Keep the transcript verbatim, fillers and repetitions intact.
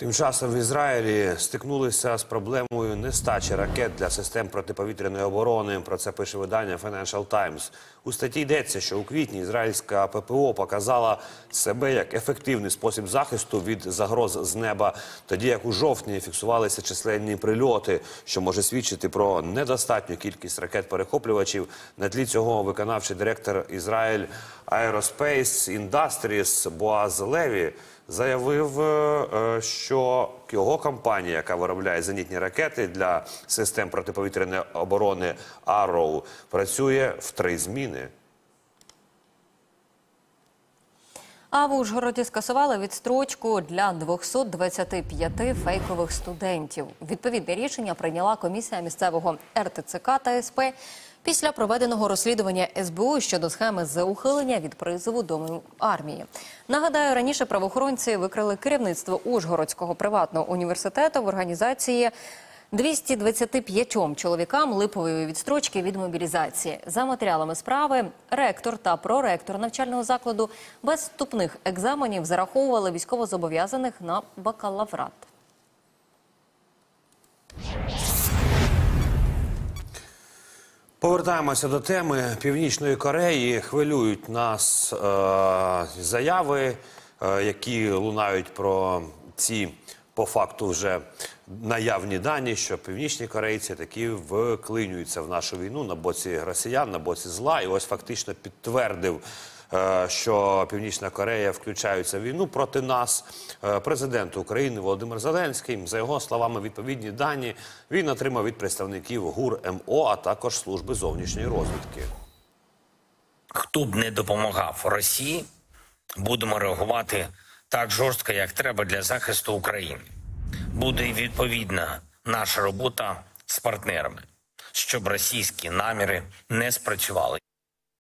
Тим часом в Ізраїлі стикнулися з проблемою нестачі ракет для систем протиповітряної оборони. Про це пише видання Financial Times. У статті йдеться, що у квітні ізраїльська ППО показала себе як ефективний спосіб захисту від загроз з неба, тоді як у жовтні фіксувалися численні прильоти, що може свідчити про недостатню кількість ракет-перехоплювачів. На тлі цього виконавчий директор Ізраїль Aerospace Industries Боаз Леві заявив, що його компанія, яка виробляє зенітні ракети для систем протиповітряної оборони Arrow, працює в три зміни. А в Ужгороді скасували відстрочку для двохсот двадцяти п'яти фейкових студентів. Відповідне рішення прийняла комісія місцевого Р Т Ц К та С П після проведеного розслідування С Б У щодо схеми з ухилення від призову до армії. Нагадаю, раніше правоохоронці викрили керівництво Ужгородського приватного університету в організації двохсот двадцяти п'ятьом чоловікам липової відстрочки від мобілізації. За матеріалами справи, ректор та проректор навчального закладу без вступних екзаменів зараховували військовозобов'язаних на бакалаврат. Повертаємося до теми Північної Кореї. Хвилюють нас е, заяви, е, які лунають про ці, по факту, вже наявні дані, що північні корейці таки вклинюються в нашу війну на боці росіян, на боці зла. І ось фактично підтвердив, що Північна Корея включається в війну проти нас. Президент України Володимир Зеленський, за його словами, відповідні дані він отримав від представників ГУР М О, а також Служби зовнішньої розвідки. Хто б не допомагав Росії, будемо реагувати так жорстко, як треба для захисту України. Буде і відповідна наша робота з партнерами, щоб російські наміри не спрацювали.